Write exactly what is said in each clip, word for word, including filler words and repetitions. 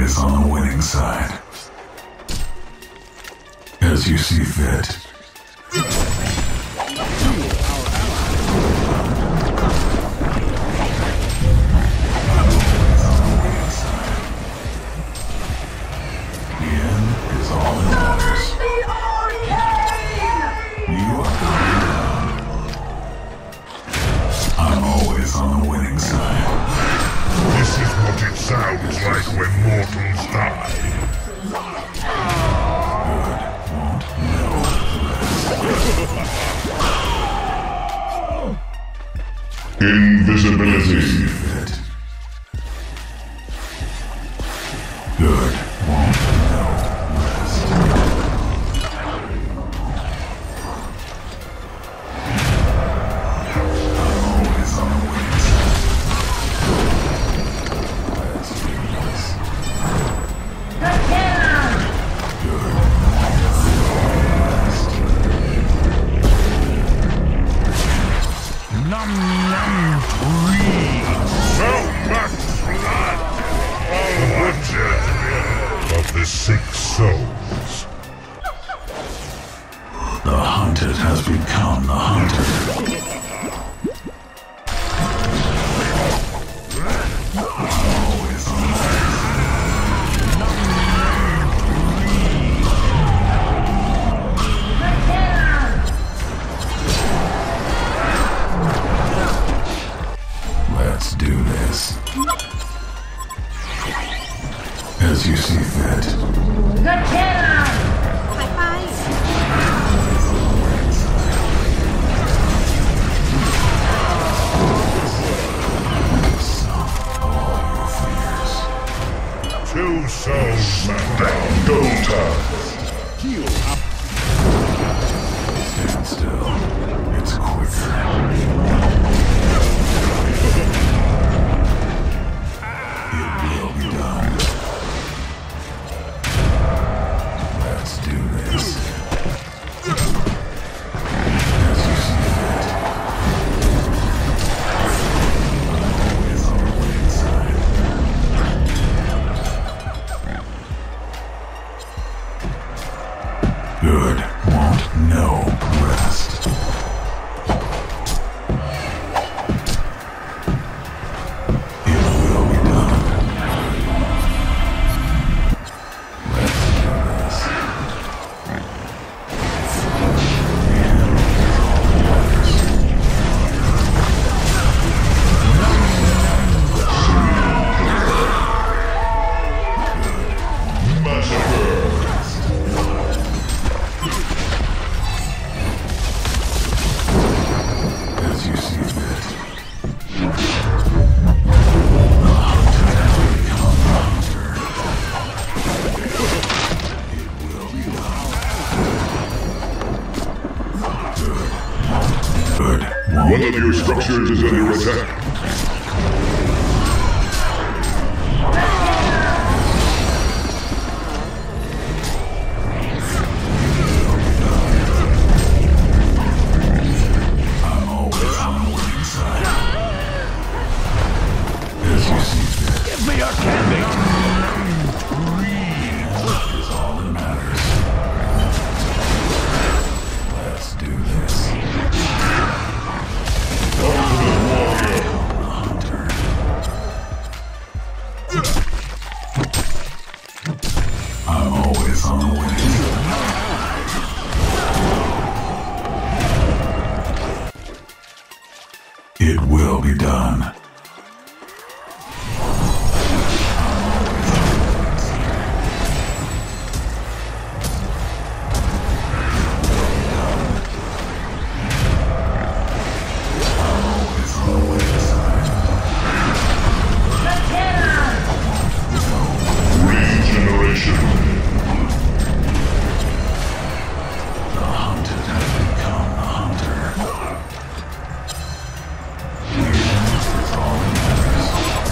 always on the winning side. As you see fit. On the winning side. This is what it sounds like when mortals die. Good won't know the rest. Invisibility. Good won't know rest. Six souls. The hunted has become the hunter. Always on Let's do this. As you see fit. Good kill! High five! Two souls down. Double tap. Heal up. Stand still. It's quicker. It will be done. Let's do this. As you see fit. Always on the winning side. Good won't know rest. It will be done. Let's do this. As you see fit. The hunter has become the hunter. It will be done. Good. Good. One of your structures is under attack. I'm always on the winning side. As you see fit. Give me your candy! Is all that matters. Let's do this. The hunter. I'm always on the winning side. It will be done. Regeneration. The hunted has become the hunter. Is all that matters.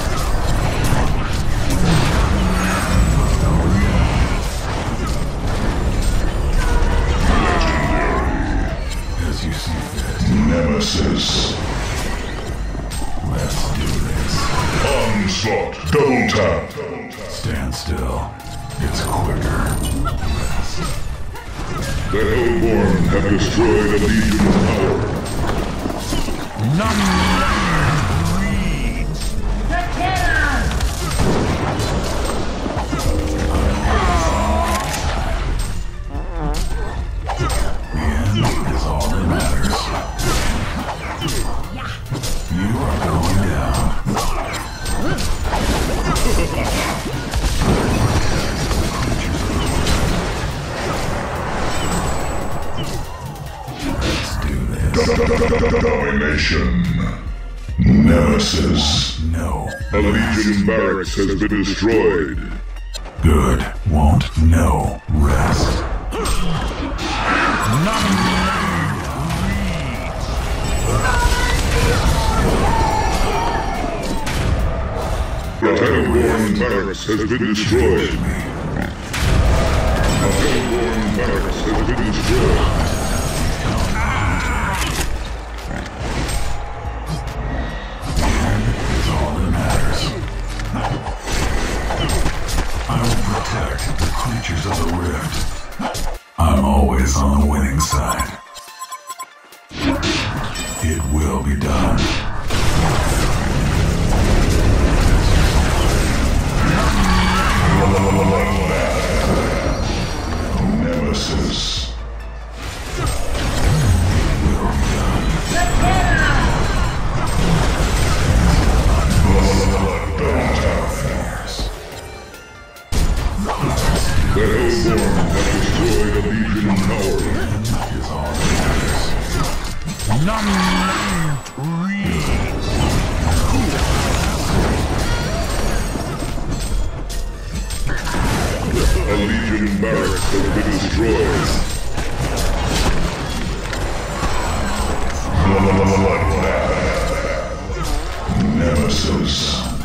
As you see fit. Nemesis. Let's do this. Onslaught. onslaught. Double tap. Stand still. It's quicker. The Hellborn have destroyed a Legion tower. None. Good cannon! The end is all that matters. You are going down. Let's do this. Domination. Nemesis. No. A Legion barracks has been destroyed. Good. Won't no rest. None. The Hellborn barracks has been destroyed. The Hellborn barracks has been destroyed. Is all that matters. I will protect the creatures of the rift. I'm always on the winning side. It will be done. Nemesis. The Hellborn have destroyed a Legion tower. Is all that matters. None. A Legion barracks has been destroyed. Nemesis.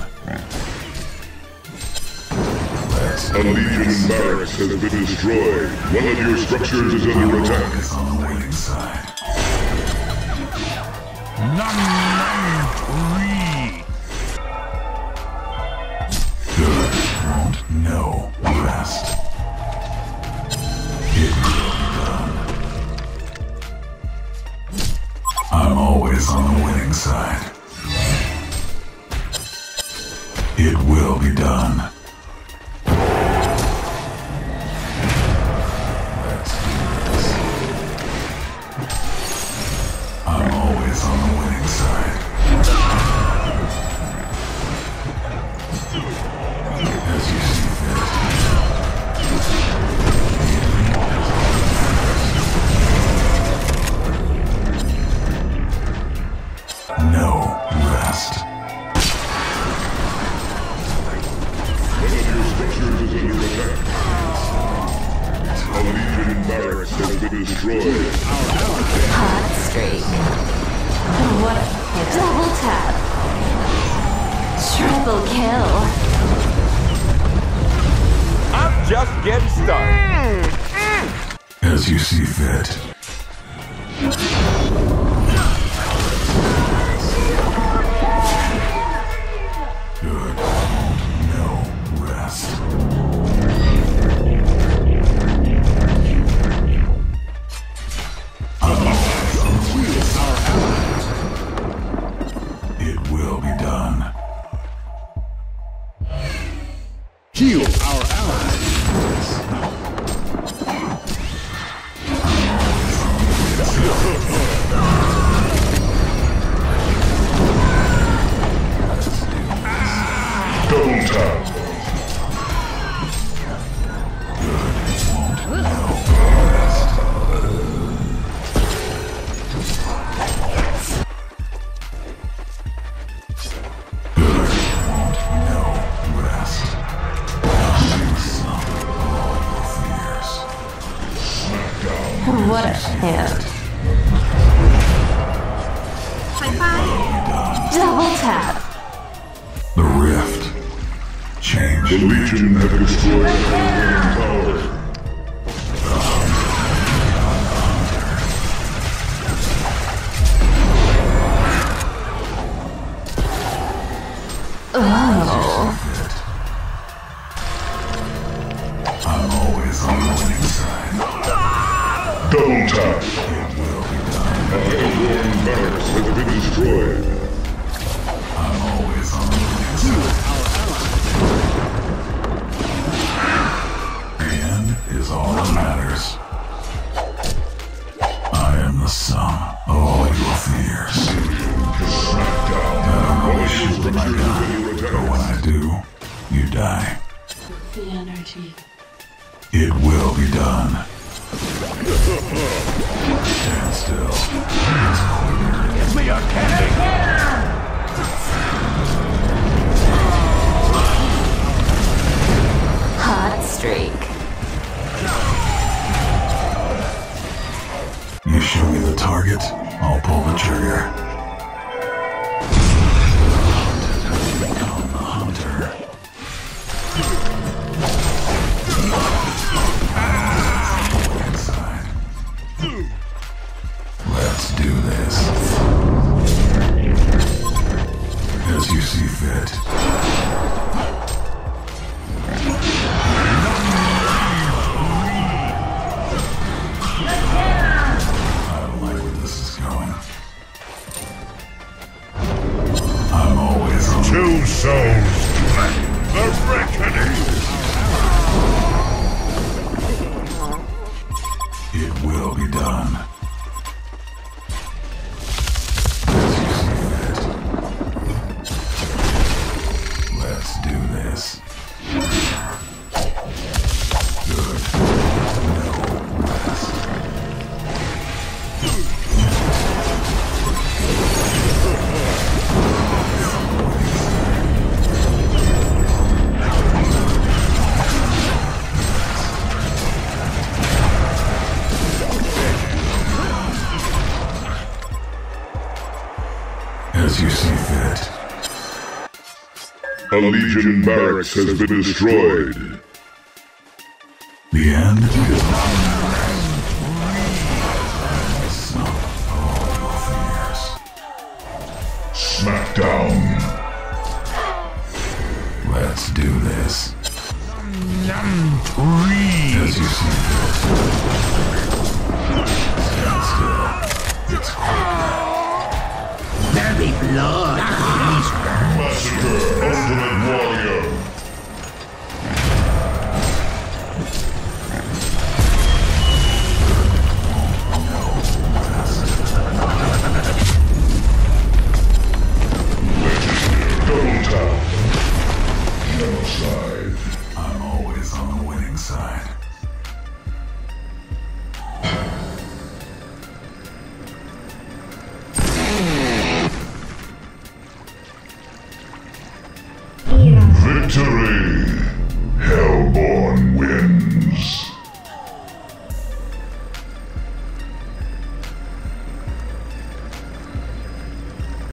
A Legion barracks has been destroyed. One of your structures is under attack. Is on the winning side. None. Good. Won't no rest. It will be done. I'm always on the winning side. It will be done. Let's do this. I'm always on the winning side. As you see fit. No rest. One of your structures is under attack. A Legion barracks has been destroyed. Hot streak. What a double tap. Triple kill. I'm just getting started. As you see fit. Good. No rest. It will be done. Heal our allies. Double tap. What a hand. High five! Double tap. The rift. Change. The Legion have destroyed the Hellborn tower. Oh. Swarm barracks has been destroyed. I'm always on the winning side. The end is all that matters. I am the sum of all your fears. Smackdown. I don't All always your shoot my structures gun, under but when attack. I do, you die. The energy. It will be done. Stand still. Give me your candy! Hot streak. You show me the target, I'll pull the trigger. Become the hunter. Inside. Let's do this. As you see fit. I don't like where this is going. I'm always on the Two souls. The reckoning. It will be done. Let's do this. Good. No rest. As you see fit. A Legion barracks has been destroyed. The end is not some of all your fears. Smackdown. Let's do this. As you see fit. Stand still. It's quick. There be blood. Massacre. Ultimate Warrior. Double tap. Genocide. I'm always on the winning side. Victory.